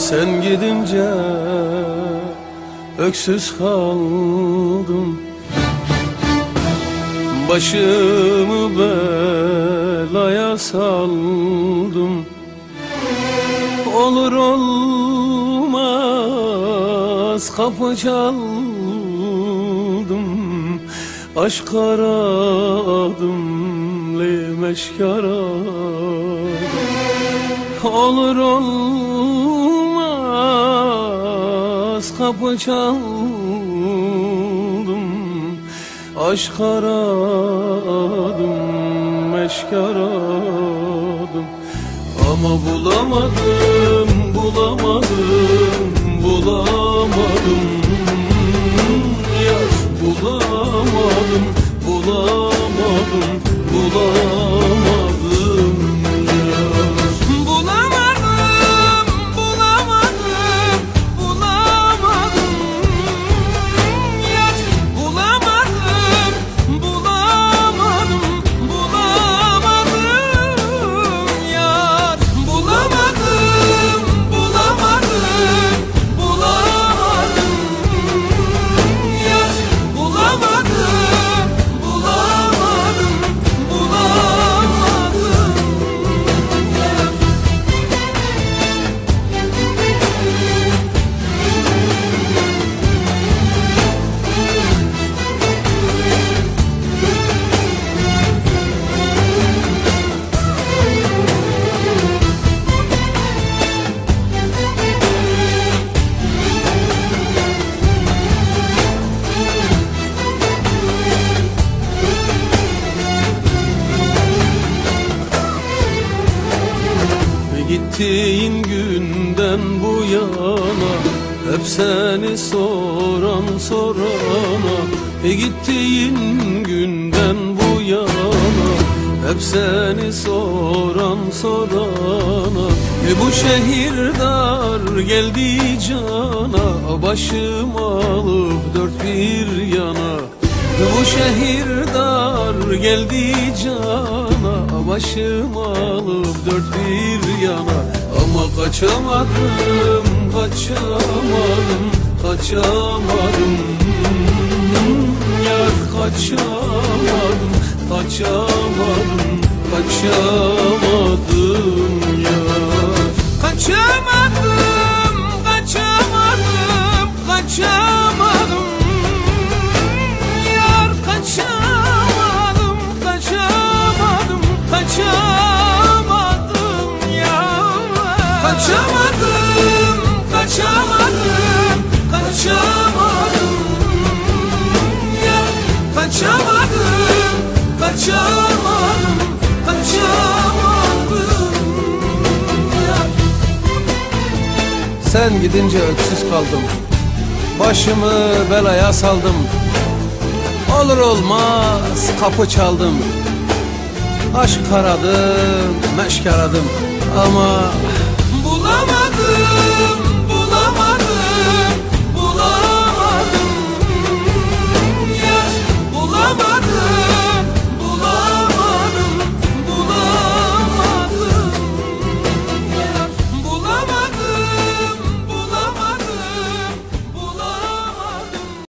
Sen gidince öksüz kaldım, başımı belaya saldım. Olur olmaz kapı çaldım, aşk aradım, lemeşk aradım. Olur olmaz kapı çaldım, aşk aradım, meşk aradım. Ama bulamadım, bulamadım, bulamadım. Yar bulamadım, bulamadım, bulamadım. Yar bulamadım, bulamadım, bulamadım. Yar bulamadım, bulamadım, bulamadım. Yar bulamadım, bulamadım, bulamadım. Yar bulamadım, bulamadım, bulamadım. Gittiğin günden bu yana hep seni soran sorana. Gittiğin günden bu yana hep seni soran sorana. Bu şehir dar geldi cana, başım alıp dört bir yana. Bu şehir dar geldi cana, başım alıp dört bir yana. Ama kaçamadım, kaçamadım, kaçamadım. Yar kaçamadım, kaçamadım, kaçamadım yar. Kaçamadım, kaçamadım, kaçamadım. Yar kaçamadım, kaçamadım, kaçamadım yar. Kaçamadım, kaçamadım, kaçamadım. Yar kaçamadım, kaçamadım, kaçamadım yar. Sen gidince öksüz kaldım, başımı belaya saldım. Olur olmaz kapı çaldım, aşk aradım, meşk aradım. Ama